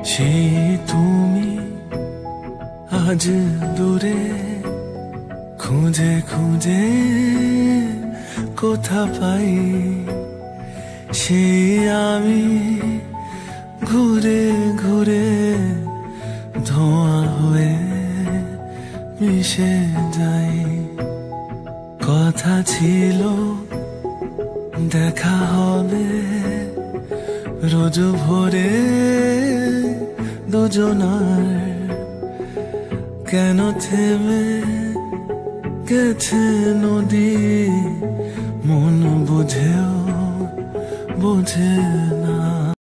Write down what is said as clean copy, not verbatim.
সেই তুমি আজ দূরে, খুঁজে খুঁজে কোথা পাই সেই আমি ঘুরে ঘুরে ধোঁয়া হয়ে মিশে যাই। কথা ছিল দেখা হবে রোজ ভোরে দুজনার, কেন থেমে গেছে নদী মন বুঝেও বোঝে না।